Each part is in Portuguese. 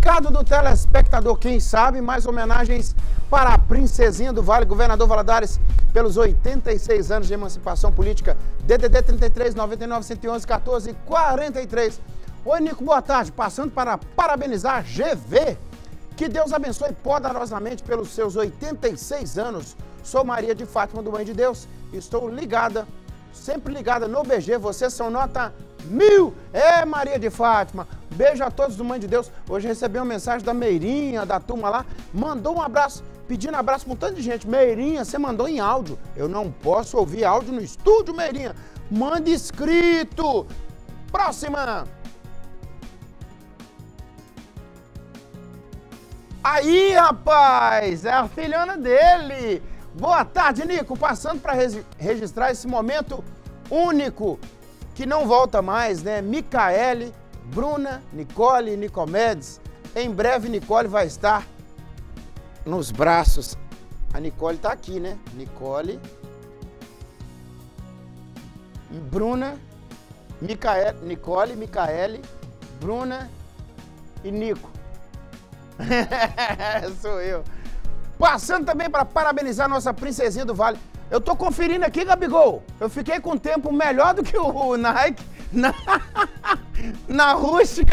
Recado do telespectador, quem sabe, mais homenagens para a Princesinha do Vale, Governador Valadares, pelos 86 anos de emancipação política, DDD 33, 99, 111, 14, 43. Oi, Nico, boa tarde, passando para parabenizar GV, que Deus abençoe poderosamente pelos seus 86 anos. Sou Maria de Fátima do Mãe de Deus, estou ligada, sempre ligada no BG, vocês são nota 1000. É, Maria de Fátima, beijo a todos do Mãe de Deus. Hoje recebi uma mensagem da Meirinha, da turma lá, mandou um abraço, pedindo abraço para um tanto de gente. Meirinha, você mandou em áudio, eu não posso ouvir áudio no estúdio, Meirinha, manda escrito. Próxima. Aí, rapaz, é a filhona dele. Boa tarde, Nico, passando para registrar esse momento único, que não volta mais, né? Micaele, Bruna, Nicole, Nicomedes. Em breve, Nicole vai estar nos braços. A Nicole tá aqui, né? Nicole, Bruna, Nicole, Micaele, Bruna e Nico. Sou eu. Passando também para parabenizar nossa Princesinha do Vale. Eu tô conferindo aqui, Gabigol. Eu fiquei com tempo melhor do que o Nike na rústica,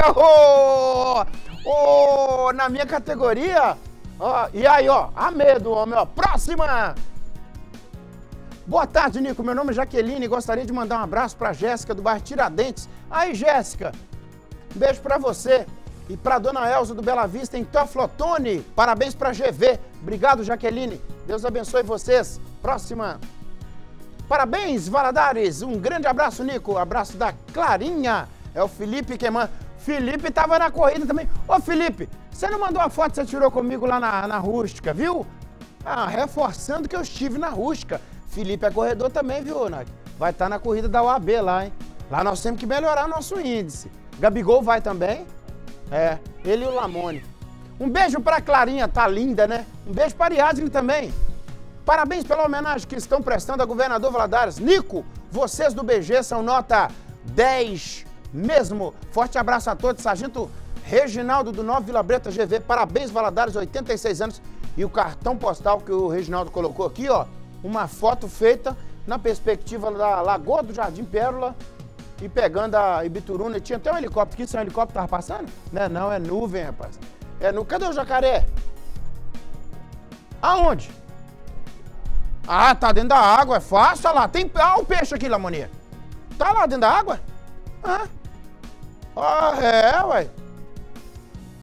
na minha categoria. Ó, e aí, ó, a medo, homem, ó. Próxima! Boa tarde, Nico. Meu nome é Jaqueline e gostaria de mandar um abraço para Jéssica do bairro Tiradentes. Aí, Jéssica, um beijo para você. E para dona Elza do Bela Vista em Teoflotone. Parabéns para GV. Obrigado, Jaqueline. Deus abençoe vocês. Próxima. Parabéns, Valadares. Um grande abraço, Nico. Abraço da Clarinha. É o Felipe que manda. Felipe estava na corrida também. Ô, Felipe, você não mandou a foto que você tirou comigo lá na rústica, viu? Ah, reforçando que eu estive na rústica. Felipe é corredor também, viu, Nath? Vai estar na corrida da UAB lá, hein? Lá nós temos que melhorar nosso índice. Gabigol vai também? É, ele e o Lamone. Um beijo pra Clarinha, tá linda, né? Um beijo para Ariadne também. Parabéns pela homenagem que estão prestando a governador Valadares. Nico, vocês do BG são nota 10 mesmo. Forte abraço a todos. Sargento Reginaldo do Nova Vila Breta GV. Parabéns, Valadares, 86 anos. E o cartão postal que o Reginaldo colocou aqui, ó. Uma foto feita na perspectiva da Lagoa do Jardim Pérola. E pegando a Ibituruna, tinha até um helicóptero aqui, se um helicóptero tava passando? Né? Não, é nuvem, rapaz. É nuvem. Cadê o jacaré? Aonde? Ah, tá dentro da água, é fácil, olha lá. Tem o peixe aqui, Lamonia. Tá lá dentro da água? Ah, é, ué.